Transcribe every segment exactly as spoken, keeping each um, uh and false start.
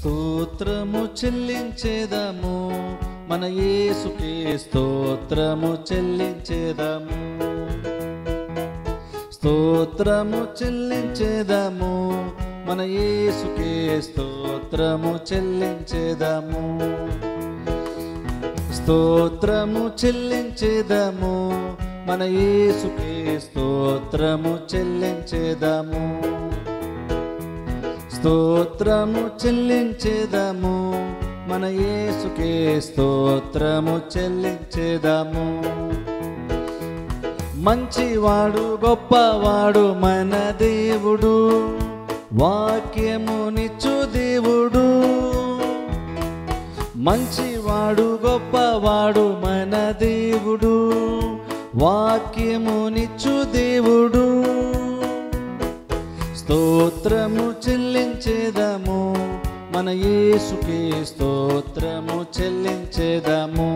స్తోత్రము చెల్లించేదము మన యేసుకే స్తోత్రము చెల్లించేదము స్తోత్రము చెల్లించేదము మన యేసుకే స్తోత్రము చెల్లించేదము స్తోత్రము చెల్లించేదము మన యేసుకే స్తోత్రము చెల్లించేదము స్తోత్రము చెల్లించేదము మన యేసుకే స్తోత్రము చెల్లించేదము మంచివాడు గొప్పవాడు మన దేవుడు వాక్యమునిచ్చు దేవుడు మంచివాడు గొప్పవాడు మన దేవుడు వాక్యమునిచ్చు దేవుడు స్తోత్రము చెల్లించేదము మన యేసుకే స్తోత్రము చెల్లించేదము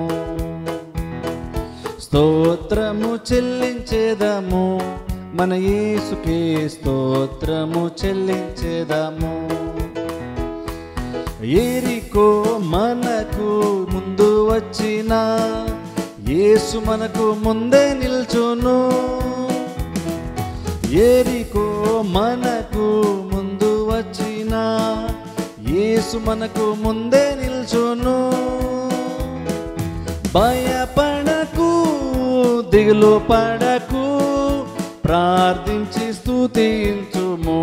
స్తోత్రము చెల్లించేదము మన యేసుకే స్తోత్రము చెల్లించేదము యెరికో మనకు ముందు వచ్చిన యేసు మనకు ముందే నిల్చును యెరికో మనకు ముందు వచ్చిన యేసు మనకు ముందే నిల్చును భయపడకు దిగులు పడకు ప్రార్థించి స్తుతించుము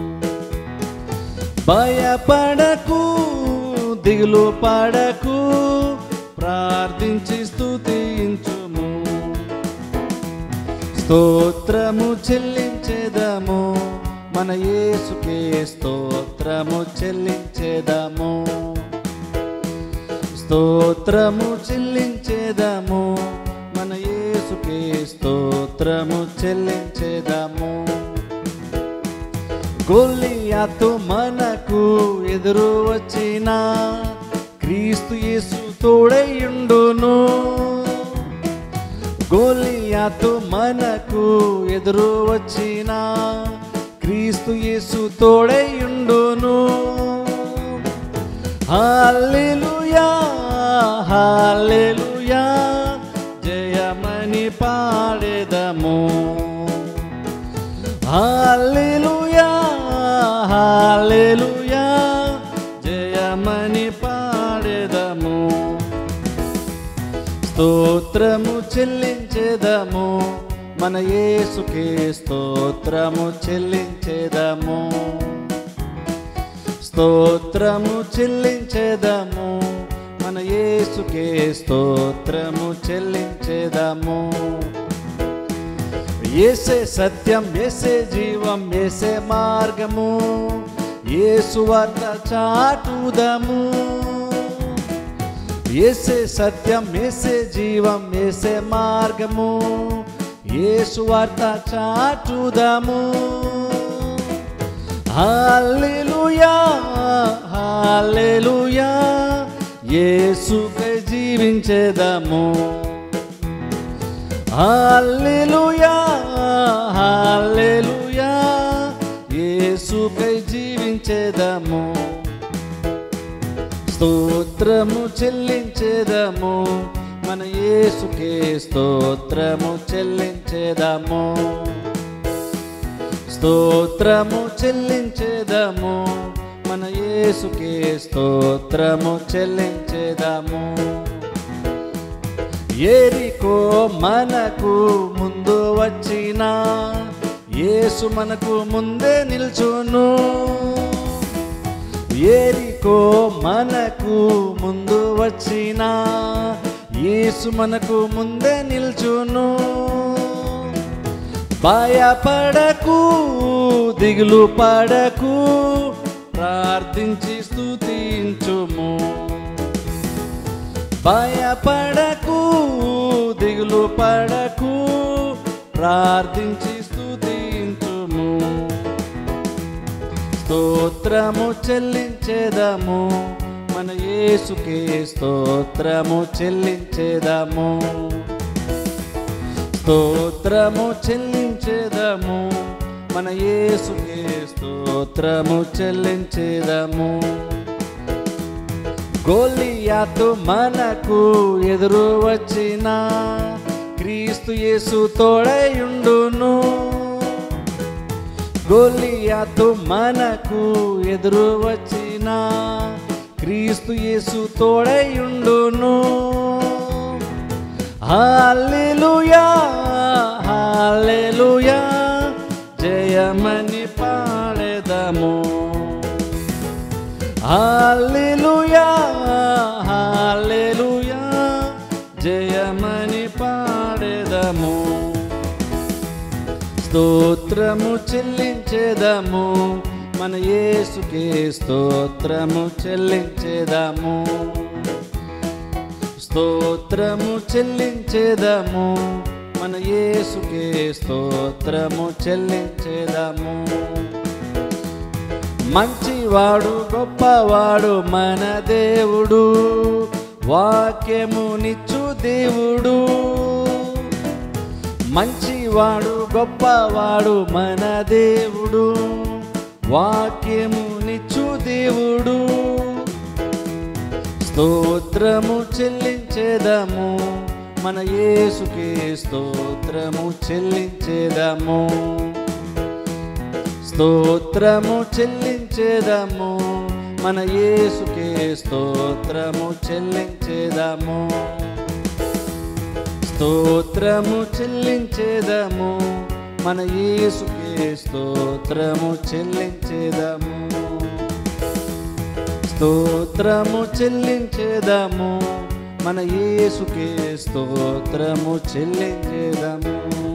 భయపడకు దిగులు పడకు ప్రార్థించి స్తుతించుము స్తోత్రము చెల్లించేదము మన యేసుకే స్తోత్రము చెల్లించేదము స్తోత్రము చెల్లించేదము మన యేసుకే స్తోత్రము చెల్లించేదము గొల్లియాతు మనకు ఎదురు వచ్చిన క్రీస్తు యేసు తోడైయుండును గొల్లియాతు మనకు ఎదురు వచ్చిన క్రీస్తు యేసు తోడైయుండును హల్లెలూయా హల్లెలూయా జయమని పాడెదము హల్లెలూయా హల్లెలూయా జయమని పాడెదము స్తోత్రము చెల్లించేదము మన యేసుకే స్తోత్రము చెల్లించేదము స్తోత్రము చెల్లించేదము మన యేసుకే స్తోత్రము చెల్లించేదము యేసే సత్యం యేసే జీవం యేసే మార్గము యేసు వార్త చాటుదము యేసే సత్యం యేసే జీవం యేసే మార్గము యేసు వార్త చాటుదము హల్లెలూయా హల్లెలూయా యేసుకై జీవించేదము హల్లెలూయా హల్లెలూయా యేసుకై జీవించేదము స్తోత్రము చెల్లించేదము మన యేసుకే స్తోత్రము చెల్లించేదము స్తోత్రము చెల్లించేదము మన యేసుకే స్తోత్రము చెల్లించేదము యెరికో మనకు ముందు వచ్చిన యేసు మనకు ముందే నిల్చును యెరికో మనకు ముందు వచ్చిన యేసు మనకు ముందే నిల్చును భయపడకు దిగులు పడకు ప్రార్థించి స్తుతించుము భయపడకు దిగులు పడకు ప్రార్థించి స్తుతించుము స్తోత్రము చెల్లించేదము మన యేసుకే స్తోత్రము చెల్లించేదము స్తోత్రము చెల్లించేదము మన యేసుకే స్తోత్రము చెల్లించేదము గొలియాతు మనకు ఎదురు వచ్చిన క్రీస్తు యేసు తోడయుండును. గొలియాతు మనకు ఎదురు వచ్చిన క్రీస్తు యేసు తోడయుండును. హల్లెలూయా హల్లెలూయా జయమని పాడెదము. హల్లెలూయా హల్లెలూయా జయమని పాడెదము. స్తోత్రము చెల్లించెదము మన యేసుకే స్తోత్రము చెల్లించెదము. స్తోత్రము చెల్లించెదము మన యేసుకే స్తోత్రము చెల్లించెదము. మంచివాడు గొప్పవాడు మన దేవుడు, వాక్యము నిచ్చు దేవుడు. మంచివాడు గొప్పవాడు మన దేవుడు, వాక్యము నిచ్చు దేవుడు. స్తోత్రము చెల్లించెదము మన యేసుకే స్తోత్రము చెల్లించెదము. స్తోత్రము చెల్లించెదము మన యేసుకే స్తోత్రము చెల్లించెదము. స్తోత్రము చెల్లించెదము మన యేసుకే స్తోత్రము చెల్లించెదము. స్తోత్రము చెల్లించెదము మన యేసుకే స్తోత్రము చెల్లించెదము.